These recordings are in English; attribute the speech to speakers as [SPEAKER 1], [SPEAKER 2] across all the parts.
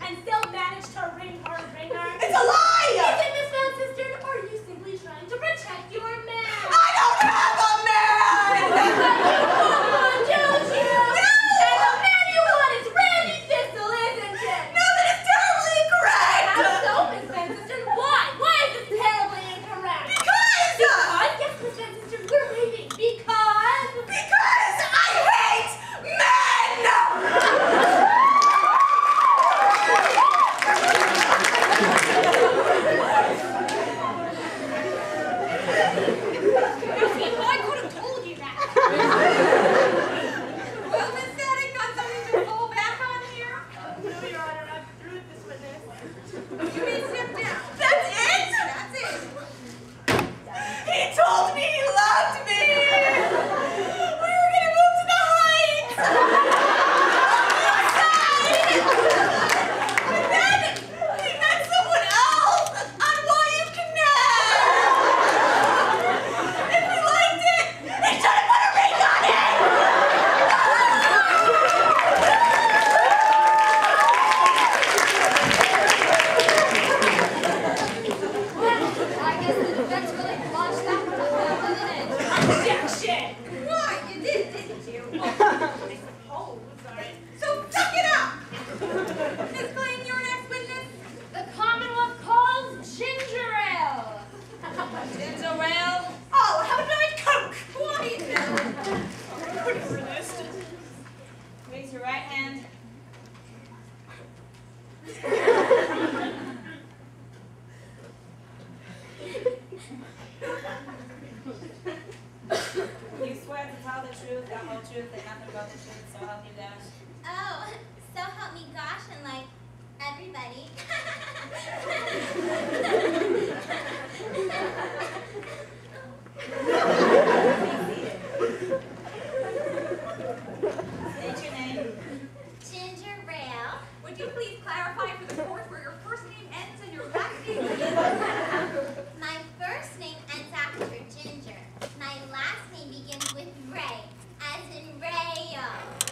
[SPEAKER 1] and still manage to ring her ringer?
[SPEAKER 2] It's a lie!
[SPEAKER 1] Is it, Miss Van Sister, or are you simply trying to protect your man?
[SPEAKER 2] I don't have a man!
[SPEAKER 1] Don't you?
[SPEAKER 2] No!
[SPEAKER 1] And the man you want is Randy Thistle, isn't it?
[SPEAKER 2] No, that is terribly incorrect!
[SPEAKER 1] How so, Miss Van Sister? Why? Why is this terribly incorrect?
[SPEAKER 2] Because!
[SPEAKER 1] Yes, Miss Van Sister, we're waiting. Because
[SPEAKER 2] I hate men!
[SPEAKER 1] I could have told you that.
[SPEAKER 3] Well, Miss Static, got something to fall back on here?
[SPEAKER 1] No, Your Honor, I'm through with this witness.
[SPEAKER 3] You may step down.
[SPEAKER 2] That's it?
[SPEAKER 3] That's it.
[SPEAKER 2] He told me he loved me! We were gonna move to the Heights! But then he met someone else on Wyatt Canal! If he liked it, he should have put a ring on it!
[SPEAKER 1] I guess the defense really launched that one, didn't it? Objection!
[SPEAKER 3] Why? You did, didn't you?
[SPEAKER 1] I suppose, sorry.
[SPEAKER 3] So suck it up! Miss Blaine, your next witness?
[SPEAKER 1] The Commonwealth calls ginger ale.
[SPEAKER 3] Ginger ale.
[SPEAKER 2] Oh, have a nice Coke!
[SPEAKER 3] Quiet now.
[SPEAKER 2] I couldn't resist.
[SPEAKER 3] Raise your right hand. You swear to tell the truth, the whole truth, and nothing but the truth, so help you God.
[SPEAKER 4] Oh, so help me gosh, and like everybody.
[SPEAKER 3] State your name.
[SPEAKER 4] Ginger Rail.
[SPEAKER 3] Would you please clarify for the court where your first name ends and your last name begins?
[SPEAKER 4] My first name ends after Ginger. My last name begins with Ray, as in Rayo.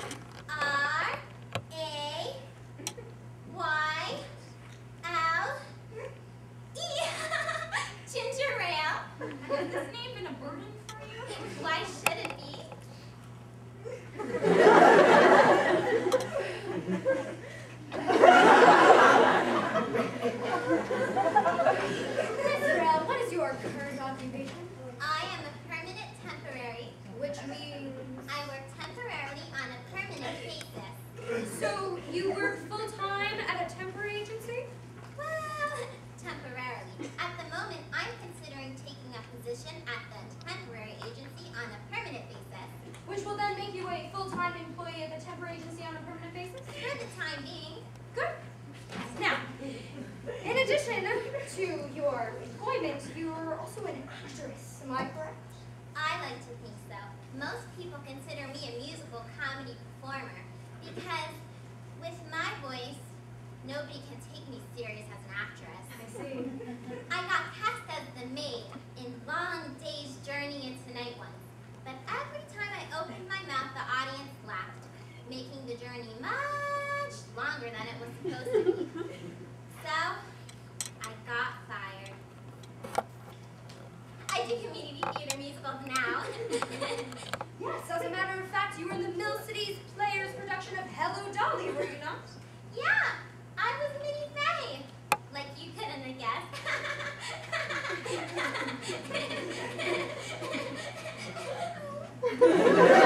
[SPEAKER 4] R-A-Y-L-E. Ginger Rail.
[SPEAKER 3] Has this name been a burden for you?
[SPEAKER 4] Why should it be?
[SPEAKER 1] Miss Rail, what is your current occupation?
[SPEAKER 4] I am a permanent temporary,
[SPEAKER 1] Which means...
[SPEAKER 4] I work temporarily on a permanent basis.
[SPEAKER 1] So, you work full-time at a temporary agency?
[SPEAKER 4] Well, temporarily. At the moment, I'm considering taking a position at the temporary agency on a permanent basis.
[SPEAKER 1] Which will then make you a full-time employee at the temporary agency on a permanent basis?
[SPEAKER 4] For the time being,
[SPEAKER 1] Good. Now, in addition to your employment, you're also an actress, am I correct?
[SPEAKER 4] I like to think so. Most people consider me a musical comedy performer because with my voice, nobody can take me serious as an actress.
[SPEAKER 1] I see.
[SPEAKER 4] I got cast as the maid in Long Day's Journey into Night once, but every time I opened my mouth, the audience laughed, making the journey much longer than it was supposed to be. So, I got fired. I do community theater musicals now.
[SPEAKER 1] Yes, as a matter of fact, you were in the Mill City's Players production of Hello Dolly, were you not?
[SPEAKER 4] Yeah, I was Minnie Faye. Like you couldn't have guessed.